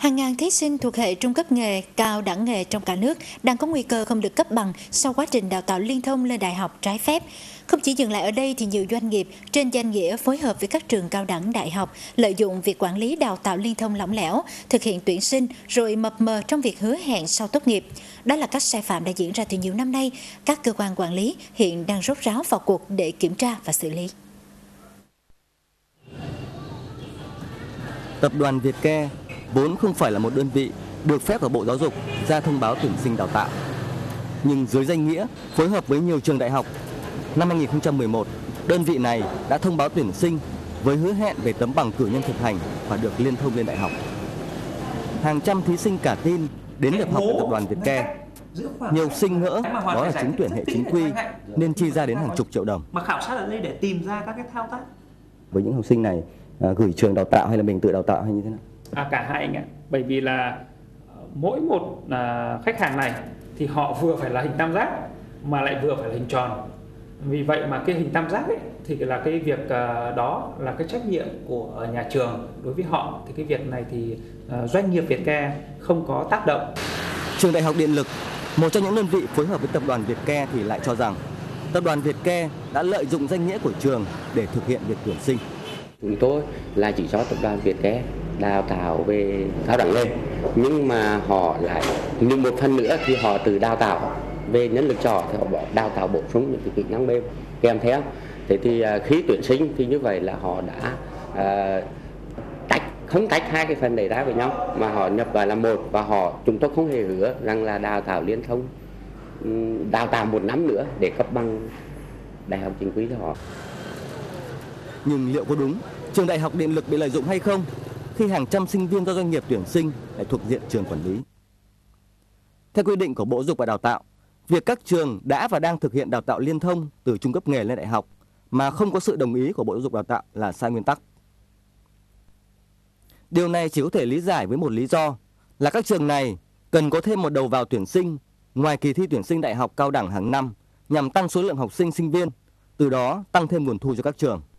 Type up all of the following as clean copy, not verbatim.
Hàng ngàn thí sinh thuộc hệ trung cấp nghề, cao đẳng nghề trong cả nước đang có nguy cơ không được cấp bằng sau quá trình đào tạo liên thông lên đại học trái phép. Không chỉ dừng lại ở đây thì nhiều doanh nghiệp trên danh nghĩa phối hợp với các trường cao đẳng đại học lợi dụng việc quản lý đào tạo liên thông lỏng lẻo, thực hiện tuyển sinh rồi mập mờ trong việc hứa hẹn sau tốt nghiệp. Đó là các sai phạm đã diễn ra từ nhiều năm nay. Các cơ quan quản lý hiện đang rốt ráo vào cuộc để kiểm tra và xử lý. Tập đoàn Vietcare vốn không phải là một đơn vị được phép ở Bộ Giáo dục ra thông báo tuyển sinh đào tạo. Nhưng dưới danh nghĩa phối hợp với nhiều trường đại học, năm 2011, đơn vị này đã thông báo tuyển sinh với hứa hẹn về tấm bằng cử nhân thực hành và được liên thông lên đại học. Hàng trăm thí sinh cả tin đến nhập học tại tập đoàn Vietcare. Nhiều học sinh ngỡ đó là trúng tuyển hệ chính quy nên chi ra đến hàng chục triệu đồng. Mà khảo sát ở đây để tìm ra các cái thao tác. Với những học sinh này, gửi trường đào tạo hay là mình tự đào tạo hay như thế nào? Cả hai anh ạ. Bởi vì là mỗi một khách hàng này thì họ vừa phải là hình tam giác mà lại vừa phải là hình tròn. Vì vậy mà cái hình tam giác ấy thì là cái việc đó là cái trách nhiệm của nhà trường. Đối với họ thì cái việc này thì doanh nghiệp Vietcare không có tác động. Trường Đại học Điện lực, một trong những đơn vị phối hợp với tập đoàn Vietcare thì lại cho rằng tập đoàn Vietcare đã lợi dụng danh nghĩa của trường để thực hiện việc tuyển sinh. Chúng tôi là chỉ cho tập đoàn Vietcare đào tạo về cao đẳng nghề, nhưng mà họ lại nhưng một phần nữa thì họ tự đào tạo về nhân lực trò thì họ đào tạo bổ sung những cái kỹ năng mềm kèm theo. Thế thì khi tuyển sinh thì như vậy là họ đã không tách hai cái phần này ra với nhau mà họ nhập vào là một, và chúng tôi không hề hứa rằng là đào tạo liên thông, đào tạo một năm nữa để cấp bằng đại học chính quy cho họ. Nhưng liệu có đúng trường Đại học Điện lực bị lợi dụng hay không khi hàng trăm sinh viên do doanh nghiệp tuyển sinh lại thuộc diện trường quản lý? Theo quy định của Bộ Giáo dục và Đào tạo, việc các trường đã và đang thực hiện đào tạo liên thông từ trung cấp nghề lên đại học mà không có sự đồng ý của Bộ Giáo dục và Đào tạo là sai nguyên tắc. Điều này chỉ có thể lý giải với một lý do là các trường này cần có thêm một đầu vào tuyển sinh ngoài kỳ thi tuyển sinh đại học cao đẳng hàng năm nhằm tăng số lượng học sinh sinh viên, từ đó tăng thêm nguồn thu cho các trường.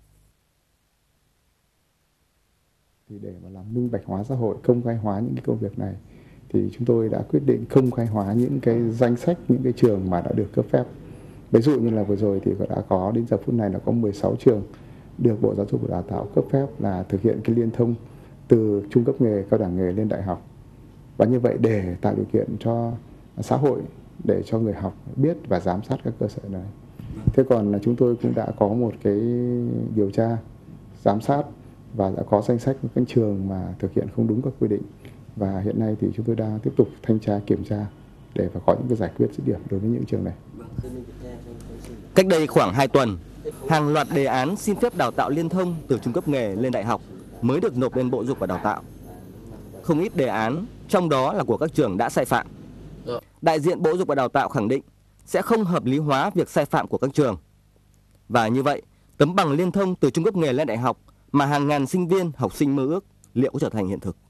Thì để mà làm minh bạch hóa xã hội, công khai hóa những cái công việc này thì chúng tôi đã quyết định công khai hóa những cái danh sách những cái trường mà đã được cấp phép. Ví dụ như là vừa rồi thì đã có đến giờ phút này là có 16 trường được Bộ Giáo dục và Đào tạo cấp phép là thực hiện cái liên thông từ trung cấp nghề, cao đẳng nghề lên đại học. Và như vậy để tạo điều kiện cho xã hội, để cho người học biết và giám sát các cơ sở này. Thế còn là chúng tôi cũng đã có một cái điều tra, giám sát và đã có danh sách các trường mà thực hiện không đúng các quy định. Và hiện nay thì chúng tôi đang tiếp tục thanh tra, kiểm tra để có những cái giải quyết dứt điểm đối với những trường này. Cách đây khoảng 2 tuần, hàng loạt đề án xin phép đào tạo liên thông từ trung cấp nghề lên đại học mới được nộp lên Bộ Giáo dục và Đào tạo. Không ít đề án, trong đó là của các trường đã sai phạm. Đại diện Bộ Giáo dục và Đào tạo khẳng định sẽ không hợp lý hóa việc sai phạm của các trường. Và như vậy, tấm bằng liên thông từ trung cấp nghề lên đại học mà hàng ngàn sinh viên, học sinh mơ ước liệu có trở thành hiện thực?